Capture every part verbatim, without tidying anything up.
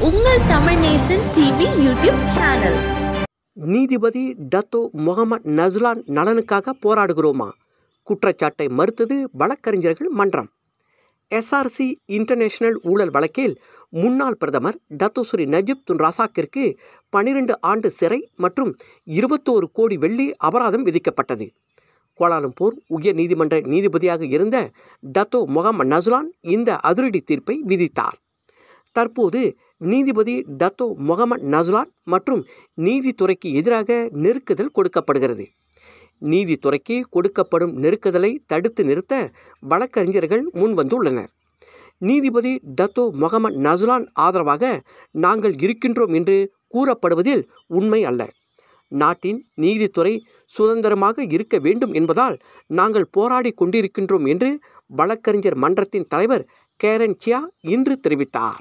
உங்கள் Tamil Nesan TV YouTube channel. நீதிபதி datuk Mohd Nazlan நலனுக்காக போராடுகிறோமா? குற்றச்சாட்டை மறுத்தது வழக்கறிஞர்கள் மன்றம். எஸ்ஆர்சி இன்டர்நேஷனல் ஊழல் வழக்கில் முன்னாள் பிரதமர் datuk Sri Najib Tun Razakற்கு பனிரெண்டு ஆண்டு சிறை மற்றும் இருபத்தோரு கோடி வெள்ளி அபராதம் விதிக்கப்பட்டது. கோலாலம்பூர் உயர் நீதிமன்ற நீதிபதியாக இருந்த datuk Mohd Nazlan இந்த அதிரடி தீர்ப்பை விதித்தார். தற்போது நீதிபதி datuk Mohd Nazlan மற்றும் நீதித்துறைக்கு எதிராக நெருக்குதல் கொடுக்கப்படுகிறது. நீதித்துறைக்கு கொடுக்கப்படும் நெருக்குதலை தடுத்து நிறுத்த வழக்கறிஞர்கள் முன்வந்துள்ளனர். நீதிபதி datuk Mohd Nazlan ஆதரவாக நாங்கள் இருக்கின்றோம் என்று கூறப்படுவதில் உண்மை அல்ல. நாட்டின் நீதித்துறை சுதந்திரமாக இருக்க வேண்டும் என்பதால் நாங்கள் போராடி கொண்டிருக்கின்றோம் என்று வழக்கறிஞர் மன்றத்தின் தலைவர் கேரன் சியா இன்று தெரிவித்தார்.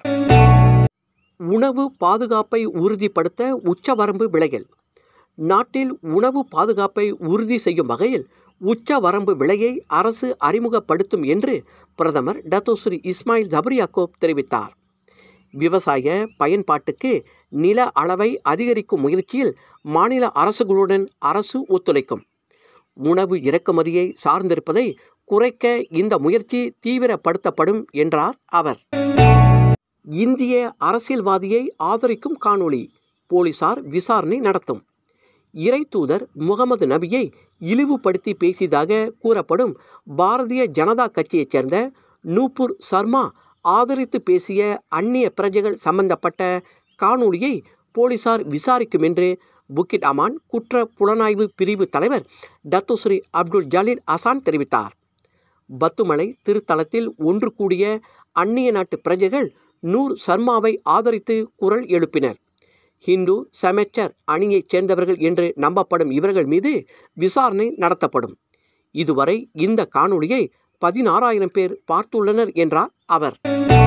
உணவு பாதுகாப்பை உறுதிப்படுத்த உச்சவரம்பு விலைகள். நாட்டில் உணவு பாதுகாப்பை உறுதி செய்யும் வகையில் உச்சவரம்பு விலையை அரசு அறிமுகப்படுத்தும் என்று பிரதமர் datuk Sri Ismail Sabri Yaakob தெரிவித்தார். விவசாய பயன்பாட்டுக்கு நில அளவை அதிகரிக்கும் முயற்சியில் மாநில அரசுகளுடன் அரசு ஒத்துழைக்கும். உணவு இறக்குமதியை சார்ந்திருப்பதை குறைக்க இந்த முயற்சி தீவிரப்படுத்தப்படும் என்றார் அவர். இந்திய அரசியல்வாதியை ஆதரிக்கும் காணொளி போலீசார் விசாரணை நடத்தும். இறை தூதர் முகமது நபியை இழிவுபடுத்தி பேசியதாக கூறப்படும் பாரதிய ஜனதா கட்சியைச் சேர்ந்த நூபுர் சர்மா ஆதரித்து பேசிய அந்நிய பிரஜைகள் சம்பந்தப்பட்ட காணொளியை போலீசார் விசாரிக்கும் என்று புக்கிட் அமான் குற்ற புலனாய்வு பிரிவு தலைவர் datuk Sri அப்துல் ஜலீல் அசான் தெரிவித்தார். பத்துமலை திருத்தலத்தில் ஒன்று கூடிய அந்நிய நாட்டு பிரஜைகள் நூர் சர்மாவை ஆதரித்து குரல் எழுப்பினர். ஹிந்து சமச்சர் அணியைச் சேர்ந்தவர்கள் என்று நம்பப்படும் இவர்கள் மீது விசாரணை நடத்தப்படும். இதுவரை இந்த காணொளியை பதினாறாயிரம் பேர் பார்த்துள்ளனர் என்றார் அவர்.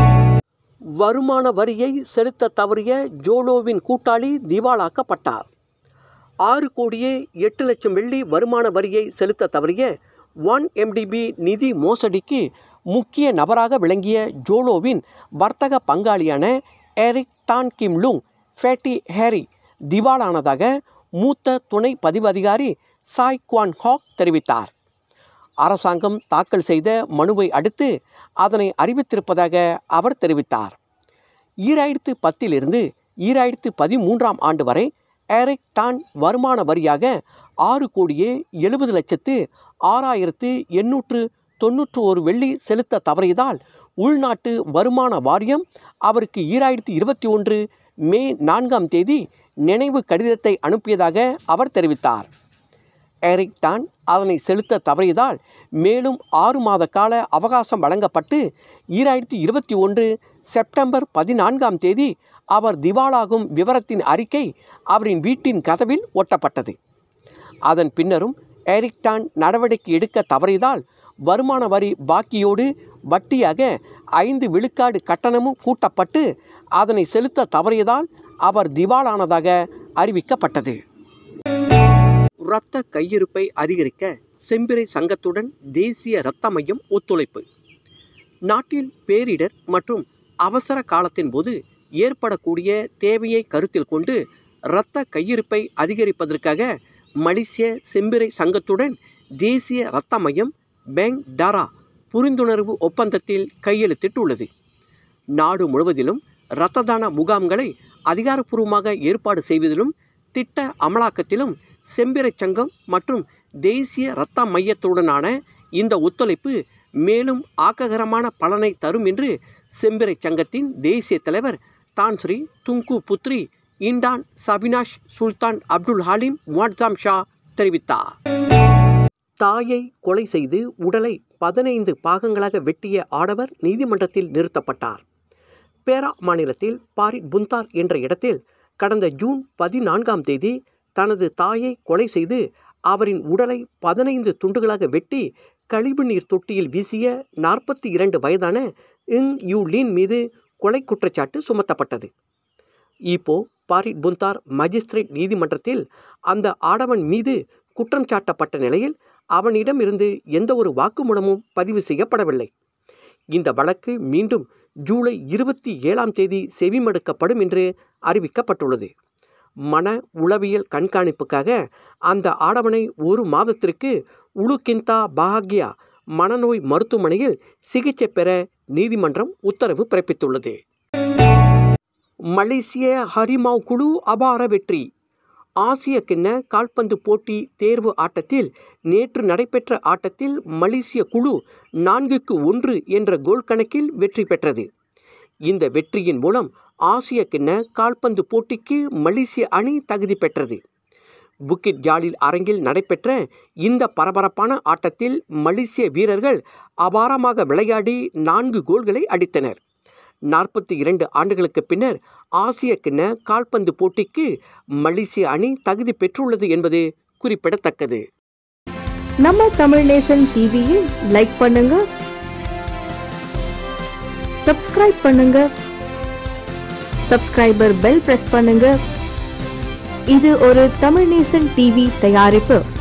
வருமான வரியை செலுத்த தவறிய ஜோலோவின் கூட்டாளி திவாலாக்கப்பட்டார். ஆறு கோடியே எட்டு லட்சம் வெள்ளி வருமான வரியை செலுத்த தவறிய ஒன் எம்டிபி நிதி மோசடிக்கு முக்கிய நபராக விளங்கிய ஜோலோவின் வர்த்தக பங்காளியான எரிக் டான் கிம் லுங் ஃபேட்டி ஹேரி திவாலானதாக மூத்த துணை பதிவு அதிகாரி சாய் குவான் ஹாக் தெரிவித்தார். அரசாங்கம் தாக்கல் செய்த மனுவை அடுத்து அதனை அறிவித்திருப்பதாக அவர் தெரிவித்தார். ஈராயிரத்து பத்திலிருந்து ஈராயிரத்து பதிமூன்றாம் ஆண்டு வரை எரிக் டான் வருமான வரியாக ஆறு கோடியே எழுபது லட்சத்து ஆறாயிரத்து எண்ணூற்று தொன்னூற்று ஒரு வெள்ளி செலுத்த தவறியதால் உள்நாட்டு வருமான வாரியம் அவருக்கு ஈராயிரத்து இருபத்தி ஒன்று மே நான்காம் தேதி நினைவு கடிதத்தை அனுப்பியதாக அவர் தெரிவித்தார். எரிக் டான் அதனை செலுத்த தவறியதால் மேலும் ஆறு மாத கால அவகாசம் வழங்கப்பட்டு ஈராயிரத்தி இருபத்தி ஒன்று செப்டம்பர் பதினான்காம் தேதி அவர் திவாலாகும் விவரத்தின் அறிக்கை அவரின் வீட்டின் கதவில் ஒட்டப்பட்டது. அதன் பின்னரும் எரிக் டான் நடவடிக்கை எடுக்க தவறியதால் வருமான வரி பாக்கியோடு வட்டியாக ஐந்து விழுக்காடு கட்டணமும் கூட்டப்பட்டு அதனை செலுத்த தவறியதால் அவர் திவாலானதாக அறிவிக்கப்பட்டது. இரத்த கையிருப்பை அதிகரிக்க செம்பிறை சங்கத்துடன் தேசிய இரத்த மையம் ஒத்துழைப்பு. நாட்டில் பேரிடர் மற்றும் அவசர காலத்தின் போது ஏற்படக்கூடிய தேவையை கருத்தில் கொண்டு இரத்த கையிருப்பை அதிகரிப்பதற்காக மலேசிய செம்பிறை சங்கத்துடன் தேசிய இரத்த மையம் பேங்க் டாரா புரிந்துணர்வு ஒப்பந்தத்தில் கையெழுத்திட்டுள்ளது. நாடு முழுவதிலும் இரத்த தான முகாம்களை அதிகாரப்பூர்வமாக ஏற்பாடு செய்வதிலும் திட்ட அமலாக்கத்திலும் செம்பிறை சங்கம் மற்றும் தேசிய இரத்த மையத்துடனான இந்த ஒத்துழைப்பு மேலும் ஆக்ககரமான பலனை தரும் என்று செம்பிறை சங்கத்தின் தேசிய தலைவர் தான் Sri Tunku Puteri Intan Safinaz Sultan Abdul Halim Muadzam Shah தெரிவித்தார். தாயை கொலை செய்து உடலை பதினைந்து பாகங்களாக வெட்டிய ஆடவர் நீதிமன்றத்தில் நிறுத்தப்பட்டார். பேரா மாநிலத்தில் பாரிட் புந்தார் என்ற இடத்தில் கடந்த ஜூன் பதினான்காம் தேதி தனது தாயை கொலை செய்து அவரின் உடலை பதினைந்து துண்டுகளாக வெட்டி கழிவு நீர் தொட்டியில் வீசிய நாற்பத்தி இரண்டு வயதான இங் யூ லீன் மீது கொலை குற்றச்சாட்டு சுமத்தப்பட்டது. இப்போ பாரிட் புந்தார் மஜிஸ்திரேட் நீதிமன்றத்தில் அந்த ஆடவன் மீது குற்றம் சாட்டப்பட்ட நிலையில் அவனிடம் இருந்து எந்த ஒரு வாக்குமூலமும் பதிவு செய்யப்படவில்லை. இந்த வழக்கு மீண்டும் ஜூலை இருபத்தி ஏழாம் தேதி செவிமடுக்கப்படும் என்று அறிவிக்கப்பட்டுள்ளது. மன உளவியல் கண்காணிப்புக்காக அந்த ஆடவனை ஒரு மாதத்திற்கு உலுகிந்தா பாக்யா மனநோய் மருத்துவமனையில் சிகிச்சை பெற நீதிமன்றம் உத்தரவு பிறப்பித்துள்ளது. மலேசிய ஹரிமாவ் குழு அபார வெற்றி. ஆசிய கிண்ண கால்பந்து போட்டி தேர்வு ஆட்டத்தில் நேற்று நடைபெற்ற ஆட்டத்தில் மலேசிய குழு நான்குக்கு ஒன்று என்ற கோல் கணக்கில் வெற்றி பெற்றது. இந்த வெற்றியின் மூலம் ஆசிய கிண்ண கால்பந்து போட்டிக்கு மலேசிய அணி தகுதி பெற்றது. புக்கிட் ஜாலில் அரங்கில் நடைபெற்ற இந்த பரபரப்பான ஆட்டத்தில் மலேசிய வீரர்கள் அபாரமாக விளையாடி நான்கு கோல்களை அடித்தனர். நாற்பத்தி இரண்டு ஆண்டுகளுக்கு பின்னர் ஆசிய கிண்ண கால்பந்து போட்டிக்கு மலேசிய அணி தகுதி பெற்றுள்ளது என்பது குறிப்பிடத்தக்கது. நம்ம தமிழ் நேசன் டிவியை லைக் பண்ணுங்க, சப்ஸ்கிரைப் பண்ணுங்க, சப்ஸ்கிரைபர் பெல் பிரஸ் பண்ணுங்க. இது ஒரு தமிழ் நேசன் டிவி தயாரிப்பு.